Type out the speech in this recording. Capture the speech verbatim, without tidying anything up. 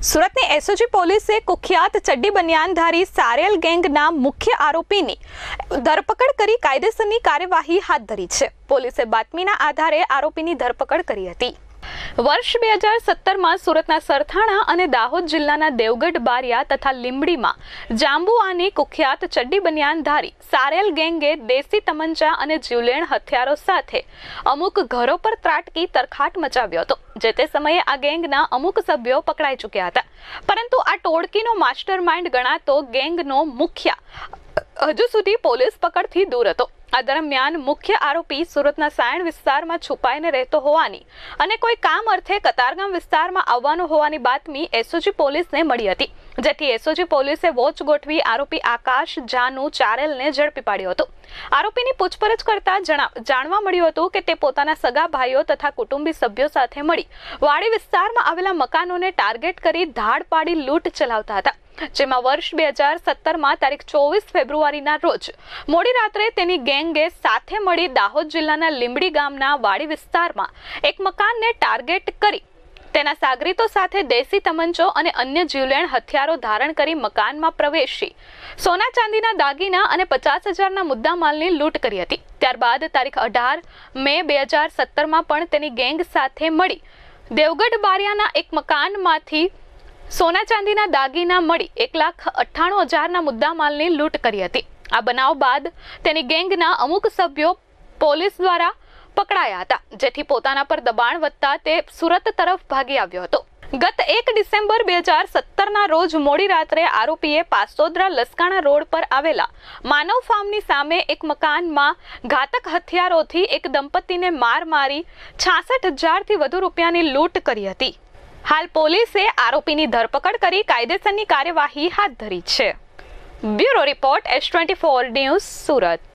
સુરતની એસઓજી પોલીસે કુખ્યાત ચડ્ડી બનિયાનધારી સારેલ ગેંગના મુખ્ય આરોપીની ધરપકડ કરી કાયદેસરની કાર્યવાહી હાથ ધરી છે। પોલીસે બાતમીના આધારે આરોપીની ધરપકડ કરી હતી। વર્ષ બે હજાર સત્તરમાં સુરતના સરથાણા અને દાહોદ જિલ્લાના દેવગઢ બારિયા તથા લીંબડીમાં જાંબુઆની કુખ્યાત ચડ્ડી બનિયાનધારી સારેલ ગેંગે દેશી તમંચા અને જીવલેણ હથિયારો સાથે અમુક ઘરો પર ત્રાટકી તરખાટ મચાવ્યો હતો। જે તે સમયે આ ગેંગના અમુક સભ્યો પકડાઈ ચૂક્યા હતા, પરંતુ આ ટોળકીનો માસ્ટરમાઇન્ડ ગણાતો ગેંગનો મુખ્ય હજુ સુધી પોલીસ પકડથી દૂર હતો। આ દરમિયાન મુખ્ય આરોપી સુરતના સાયણ વિસ્તારમાં છુપાઈને રહેતો હોવાની અને કોઈ કામ અર્થે કતારગામ વિસ્તારમાં આવવાનો હોવાની બાતમી એસઓજી પોલીસને મળી હતી, જેથી એસઓજી પોલીસે વોચ ગોઠવી આરોપી આકાશ જાનુ ચારેલને ઝડપી પાડ્યો હતો। આરોપીની પૂછપરછ કરતા જાણવા મળ્યું હતું કે તે પોતાના સગા ભાઈઓ તથા કુટુંબી સભ્યો સાથે મળી વાડી વિસ્તારમાં આવેલા મકાનોને ટાર્ગેટ કરી ધાડ પાડી લૂંટ ચલાવતા હતા, જેમાં વર્ષ બે હજાર સત્તરમાં તારીખ ચોવીસ ફેબ્રુઆરીના રોજ મોડી રાત્રે તેની ગેંગે સાથે મળી દાહોદ જિલ્લાના લીંબડી ગામના વાડી વિસ્તારમાં એક મકાનને ટાર્ગેટ કરી તેના સાગરીતો સાથે દેશી તમંચો અને અન્ય જીવલેણ હથિયારો ધારણ કરી મકાનમાં પ્રવેશી સોના ચાંદીના દાગીના અને પચાસ હજારના મુદ્દામાલની લૂંટ કરી હતી। ત્યારબાદ તારીખ અઢાર મે બે હજાર સત્તરમાં પણ તેની ગેંગ સાથે મળી દેવગઢ બારિયાના એક મકાનમાંથી સોના ચાંદીના દાગીના મળી એક લાખ અઠ્ઠાણું હજારના મુદ્દામાલની લૂંટ કરી હતી। આ બનાવ બાદ તેની ગેંગના અમુક સભ્યો પોલીસ દ્વારા પકડાયા હતા, જેથી પોતાના પર દબાણ વધતા તે સુરત તરફ ભાગી આવ્યો હતો। ગત એક ડિસેમ્બર બે હજાર સત્તરના રોજ મોડી રાત્રે આરોપીએ પાસોદરા લસકાણા રોડ પર આવેલા માનવ ફાર્મની સામે એક મકાનમાં ઘાતક હથિયારોથી એક દંપતીને માર મારી છાસઠ હજારથી વધુ રૂપિયાની લૂંટ કરી હતી। હાલ પોલીસે આરોપીની ધરપકડ કરી કાયદેસરની કાર્યવાહી હાથ ધરી છે। Bureau report S twenty four news Surat.